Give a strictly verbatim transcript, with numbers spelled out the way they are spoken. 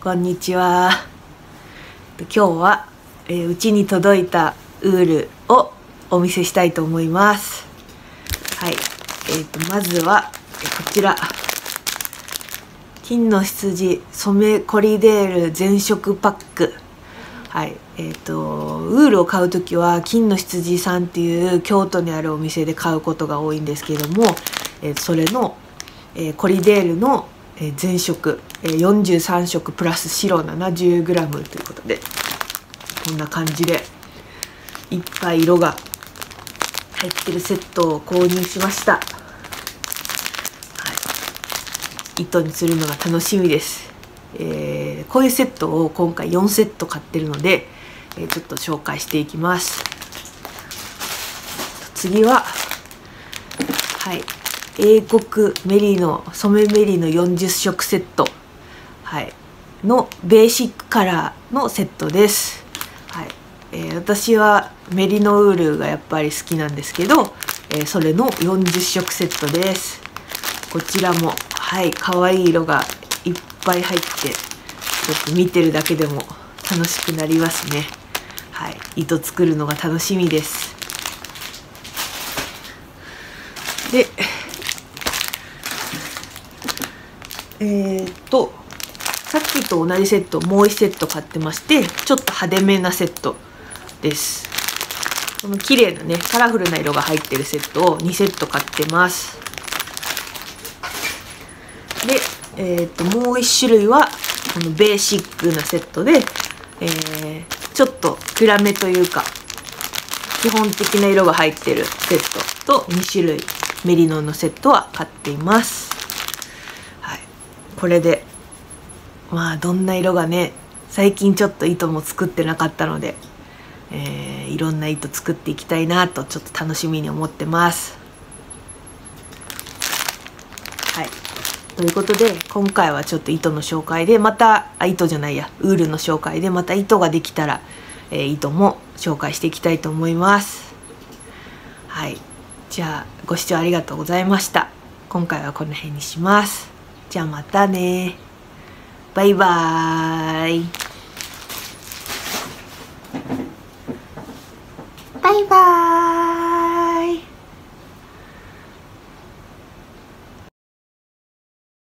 こんにちは。今日はうち、えー、家に届いたウールをお見せしたいと思います。はい、えーとまずはこちら、金の羊染めコリデール全色パック。はい、えーとウールを買う時は金の羊さんっていう京都にあるお店で買うことが多いんですけれども、えー、それの、えー、コリデールのえー、全色、えー、よんじゅうさんしょくプラス白 ななじゅうグラム ということで、こんな感じでいっぱい色が入ってるセットを購入しました。はい、糸にするのが楽しみです。えー、こういうセットを今回よんセット買ってるので、えー、ちょっと紹介していきます。次ははい英国メリノ染めメリのよんじゅっしょくセット、はい、のベーシックカラーのセットです。はい、えー、私はメリノウールがやっぱり好きなんですけど、えー、それのよんじゅっしょくセットです。こちらもはい可愛い色がいっぱい入って、ちょっと見てるだけでも楽しくなりますね。はい、糸作るのが楽しみです。でえー、っとさっきと同じセットもういちセット買ってまして、ちょっと派手めなセットです。この綺麗なねカラフルな色が入ってるセットをにセット買ってます。で、えー、っともういち種類はこのベーシックなセットで、えー、ちょっと暗めというか基本的な色が入ってるセットとに種類メリノのセットは買っています。これでまあどんな色がね、最近ちょっと糸も作ってなかったので、えー、いろんな糸作っていきたいなとちょっと楽しみに思ってます。はい、ということで今回はちょっと糸の紹介でまたあ糸じゃないやウールの紹介でまた糸ができたら、えー、糸も紹介していきたいと思います。はい、じゃあご視聴ありがとうございました。今回はこの辺にします。じゃあまたね。バイバーイ。